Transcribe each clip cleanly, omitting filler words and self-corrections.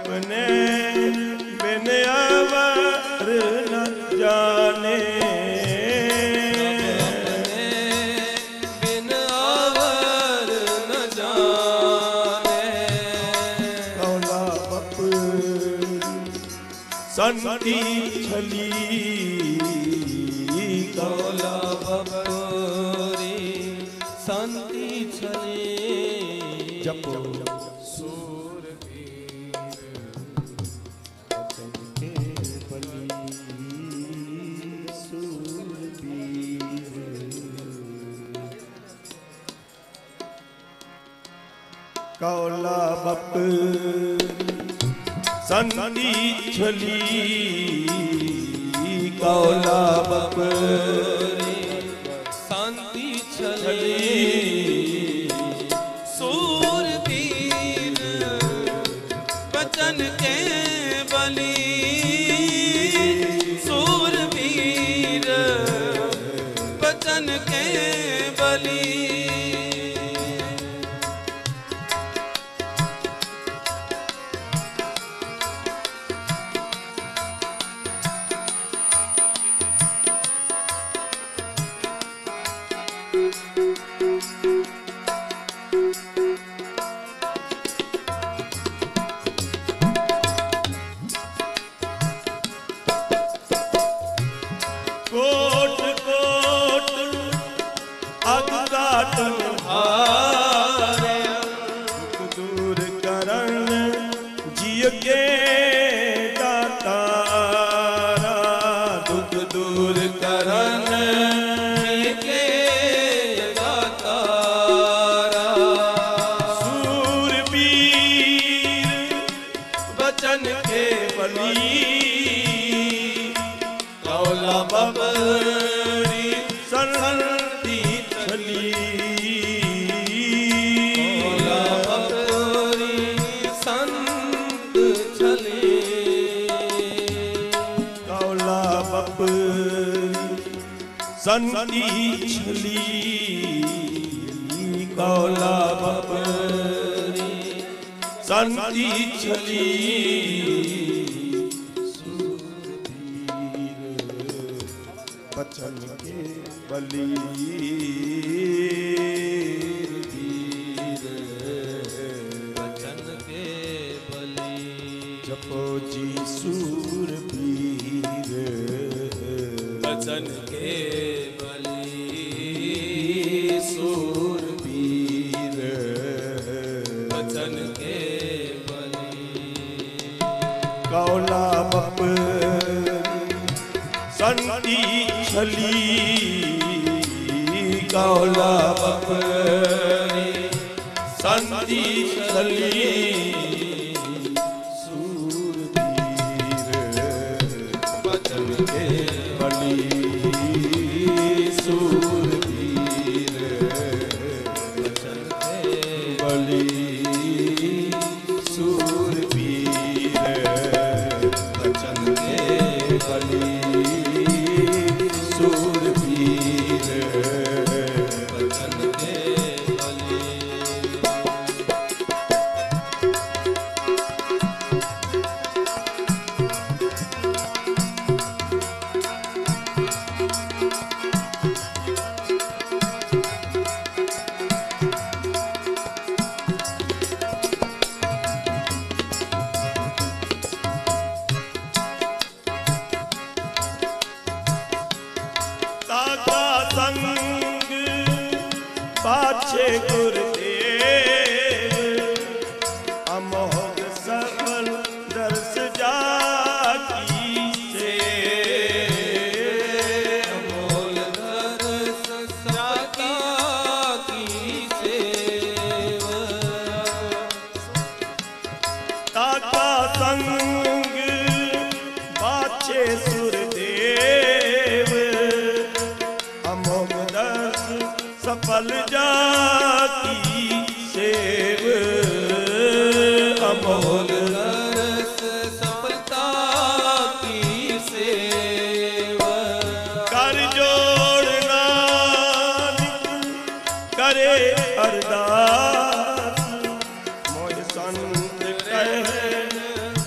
अपने बिन अवर न जाने, बिन अवर न जाने। कौला बपरी संति छली, कौला बपरी संति छली। जपो कौला बपरी संति छली, कौला बपरी संति छली। सूरवीर बचन के बली, सूरवीर बचन के बली। कोट कोट अघात हारे, दुख दूर करन जिय के दातारा, दुख दूर करन जिय के दातारा। सूरवीर बचन के बली, कौला बपरी संति छली, कौला बपरी संत छली। कौला बपरी संति छली, कौला बपरी संति छली। बचन के बली, बचन के बली। जपो जी सूरवीर, बचन के बली। सूरवीर बचन के बली। कौला बपरी संति छली, कौला बपरी संति छली। सूरवीर बचन के बली, सूरवीर बचन के बली, सूरवीर बचन के बली, सूरवीर बचन के बली। ताका संग पाछे गुरुदेव, अमोघ सफल दर्श जाकी से, अमोल दर्श जाकी सेव। ताका संग पाछे सुरदेव, अमोघ दर्श सफल जाकी सेव, अमोघ दर्श सफलता की सेव। कर जोड़ नानक करे अरदास, मोह संत कहे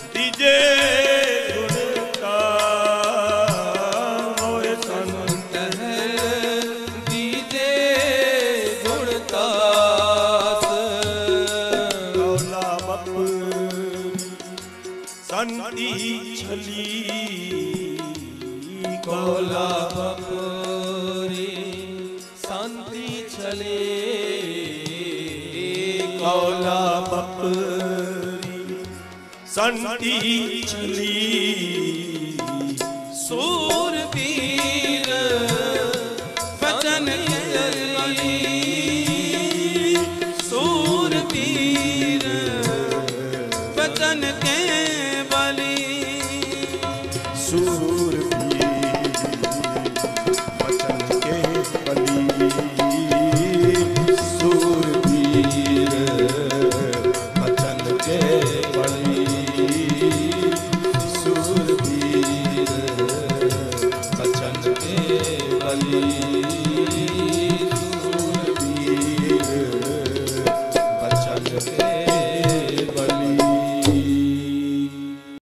संति छली कौला बपुरी शांति छले कौला बपरी संति छली सूरती